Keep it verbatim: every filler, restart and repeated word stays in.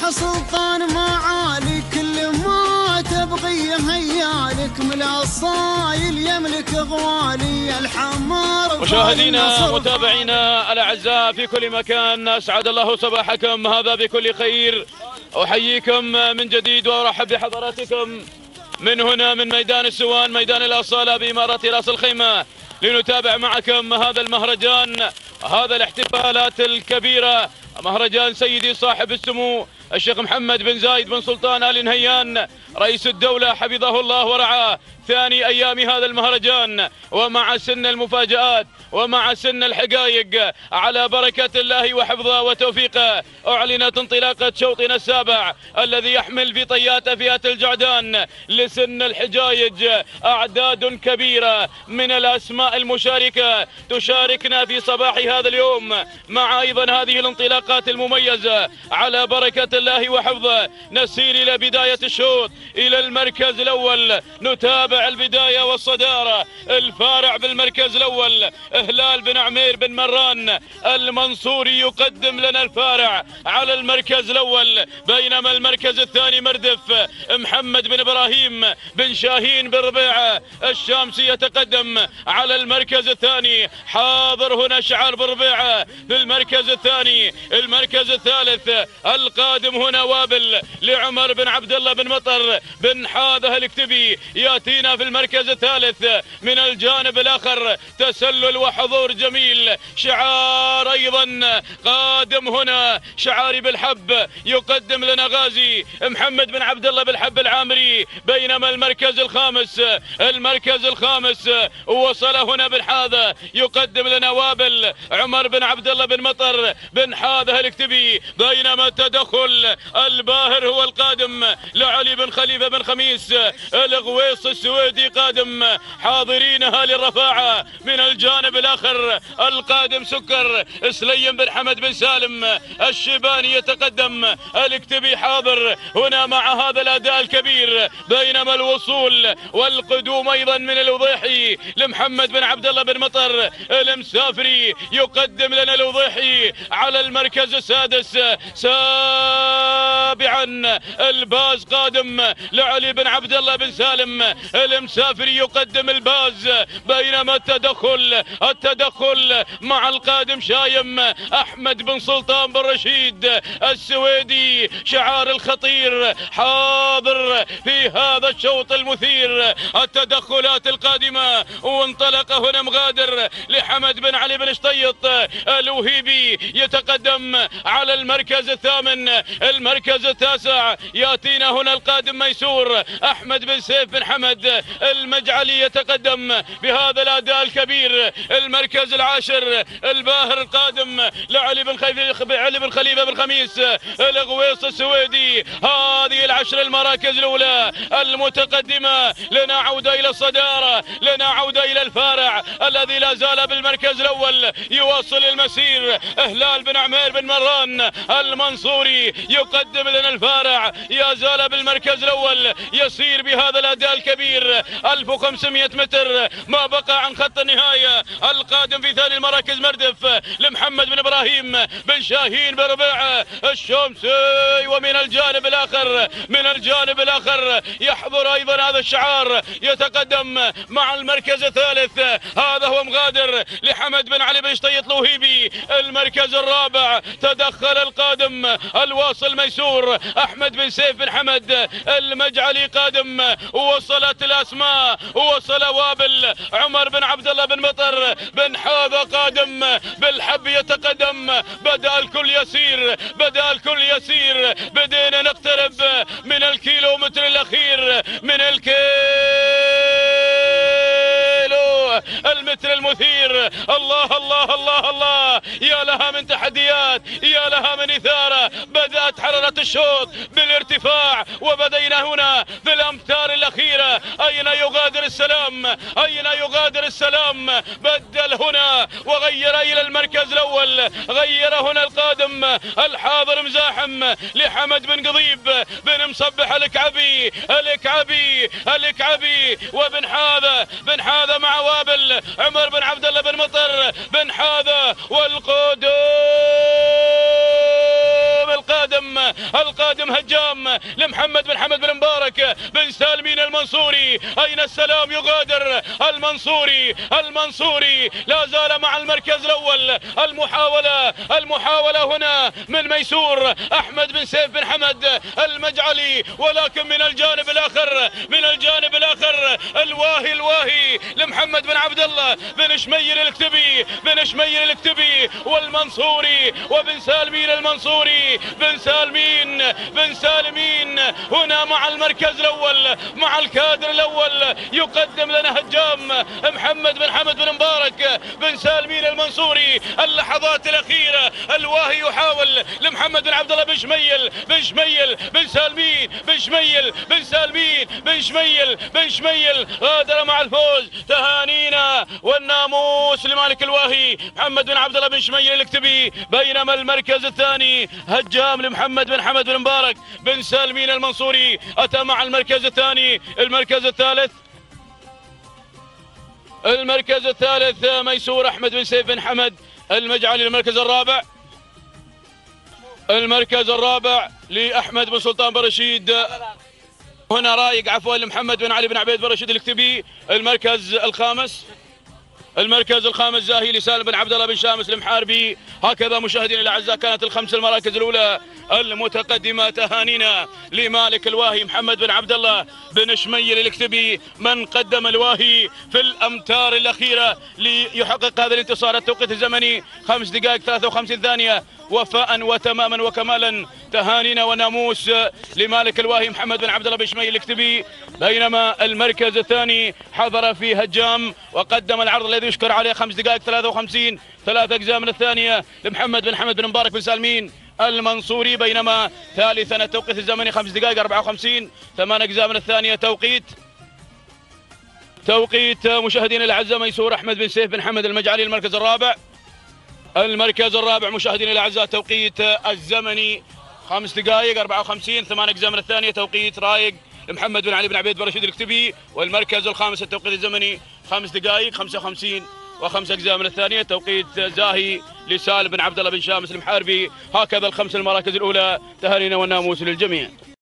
صح سلطان معالي كل ما تبغي هيالك من الصايل يملك غوالي الحمار. مشاهدينا متابعينا الاعزاء في كل مكان، اسعد الله صباحكم هذا بكل خير. احييكم من جديد وارحب بحضراتكم من هنا من ميدان السوان، ميدان الاصاله باماره راس الخيمه، لنتابع معكم هذا المهرجان، هذا الاحتفالات الكبيره، مهرجان سيدي صاحب السمو الشيخ محمد بن زايد بن سلطان آل نهيان رئيس الدولة حفظه الله ورعاه. ثاني أيام هذا المهرجان، ومع سن المفاجآت ومع سن الحقائق، على بركة الله وحفظه وتوفيقه أعلنت انطلاقة شوطنا السابع الذي يحمل في طيات فئة الجعدان لسن الحجايج أعداد كبيرة من الأسماء المشاركة تشاركنا في صباح هذا اليوم، مع أيضا هذه الانطلاقات المميزة على بركة الله وحفظه. نسير إلى بداية الشوط إلى المركز الأول، نتابع البداية والصدارة. الفارع بالمركز الأول هلال بن عمير بن مران المنصوري يقدم لنا الفارع على المركز الأول، بينما المركز الثاني مردف محمد بن إبراهيم بن شاهين بن ربيعة الشامسي يتقدم على المركز الثاني. حاضر هنا شعار بن ربيعة في المركز الثاني. المركز الثالث القادم هنا وابل لعمر بن عبد الله بن مطر بن حاذة الاكتبي ياتينا في المركز الثالث. من الجانب الآخر تسلل وحضور جميل، شعار أيضا قادم هنا شعاري بالحب يقدم لنا غازي محمد بن عبد الله بالحب العامري. بينما المركز الخامس المركز الخامس وصل هنا بالحاذة يقدم لنا وابل عمر بن عبد الله بن مطر بن حاذة الاكتبي. بينما التدخل الباهر هو القادم لعلي بن خليفة بن خميس الغويص السويدي قادم. حاضرين اهالي الرفاعة. من الجانب الاخر القادم سكر سليم بن حمد بن سالم الشيباني يتقدم. الاكتبي حاضر هنا مع هذا الاداء الكبير. بينما الوصول والقدوم ايضا من الوضيحي لمحمد بن عبد الله بن مطر المسافري يقدم لنا الوضيحي على المركز السادس. سابعا الباز قادم لعلي بن عبد الله بن سالم المسافري يقدم الباز. بينما التدخل التدخل مع القادم شايم احمد بن سلطان بن رشيد السويدي شعار الخطير حاضر في هذا الشوط المثير. التدخلات القادمة وانطلق هنا مغادر لحمد بن علي بن شطيط الوهيبي يتقدم على المركز الثامن. المركز التاسع ياتينا هنا القادم ميسور احمد بن سيف بن حمد المجعلي يتقدم بهذا الاداء الكبير. المركز العاشر الباهر القادم لعلي بن خليفه علي بن خليفه بن خميس الغويص السويدي. هذه العشر المراكز الاولى المتقدمه. لنا عوده الى الصداره، لنا عوده الى الفارع الذي لا زال بالمركز الاول يواصل المسير. هلال بن عمير بن مران المنصوري يقدم لنا الفارع، يا زال بالمركز الاول يسير بهذا الاداء الكبير. ألف وخمسمئة متر ما بقى عن خط النهايه. القادم في ثاني المراكز مردف لمحمد بن ابراهيم بن شاهين بن ربيعه الشامسي. ومن الجانب الاخر من الجانب الاخر يحضر ايضا هذا الشعار يتقدم مع المركز الثالث. هذا هو مغادر لحمد بن علي بن شطيط الوهيبي. المركز الرابع تدخل القادم الواصل ميسور احمد بن سيف بن حمد المجعلي قادم. وصلت الاسماء، وصل وابل عمر بن عبد الله بن مطر بن حاذة قادم بالحب يتقدم. بدا الكل يسير، بدا الكل يسير. بدينا نقترب من الكيلومتر الاخير، من الكيلو المتر المثير. الله الله الله الله، يا لها من تحديات، يا لها من إثارة. بدأت حرارة الشوط بالارتفاع، وبدينا هنا في الأمتار الأخيرة. أين يغادر السلام؟ أين يغادر السلام؟ بدل هنا وغير إلى المركز الأول. غير هنا القادم الحاضر مزاحم لحمد بن قضيب بن مصبح الكعبي الكعبي الكعبي وبن حاذة بن حاذة مع وابل عمر بن عبد الله بن مطر بن حاذة. والقدوم القادم القادم هجام لمحمد بن حمد بن مبارك بن سالمين المنصوري. أين السلام؟ يغادر المنصوري. المنصوري لا زال مع المركز الأول. المحاولة المحاولة هنا من ميسور أحمد بن سيف بن حمد المجعلي، ولكن من الجانب الآخر من الجانب الآخر الواهي الواهي لمحمد بن عبد الله بن شميل الكتبي بن شميل الكتبي والمنصوري وبن سالمين المنصوري. بن سالمين بن سالمين هنا مع المركز الأول مع الكادر الأول. يقدم لنا هجام محمد بن حمد بن مبارك بن سالمين المنصوري. اللحظات الأخيرة الواهي يحاول لمحمد بن عبد الله بن شميل بن شميل بن سالمين بن شميل بن سالمين بن شميل بن شميل غادر مع الفوز. تهانينا والناموس لمالك الواهي محمد بن عبد الله بن شميل الكتبي. بينما المركز الثاني هجام لمحمد بن حمد بن مبارك بن سالمين المنصوري أتى مع المركز الثاني. المركز الثالث المركز الثالث ميسور أحمد بن سيف بن حمد المجعلي. المركز الرابع المركز الرابع لأحمد بن سلطان بن رشيد. هنا رايق عفوا لمحمد بن علي بن عبيد بن رشيد الكتبي. المركز الخامس المركز الخامس زاهي لسالم بن عبد الله بن شامس المحاربي. هكذا مشاهدينا الاعزاء كانت الخمس المراكز الاولى المتقدمه. تهانينا لمالك الواهي محمد بن عبد الله بن شميل الكتبي من قدم الواهي في الامتار الاخيره ليحقق هذا الانتصار. التوقيت الزمني خمس دقائق ثلاثة وخمسين ثانيه وفاء وتماما وكمالا. تهانينا وناموس لمالك الواهي محمد بن عبد الله بن شميل الكتبي. بينما المركز الثاني حضر فيه هجام وقدم العرض الذي يشكر عليه خمس دقائق ثلاثة وخمسين ثلاث اجزاء من الثانيه لمحمد بن حمد بن مبارك بن سالمين المنصوري. بينما ثالثا التوقيت الزمني خمس دقائق أربعة وخمسين ثمان اجزاء من الثانيه. توقيت توقيت مشاهدينا الاعزاء ميسور احمد بن سيف بن حمد المجعلي. المركز الرابع المركز الرابع مشاهدينا الاعزاء توقيت الزمني خمس دقائق أربعة وخمسين ثمان اجزاء من الثانيه. توقيت رايق لمحمد بن علي بن عبيد بن رشيد الكتبي. والمركز الخامس التوقيت الزمني خمس دقائق خمسة وخمسين وخمس اجزاء من الثانيه. توقيت زاهي لسالم بن عبد الله بن شامس المحاربي. هكذا الخمس المراكز الاولى. تهانينا والناموس للجميع.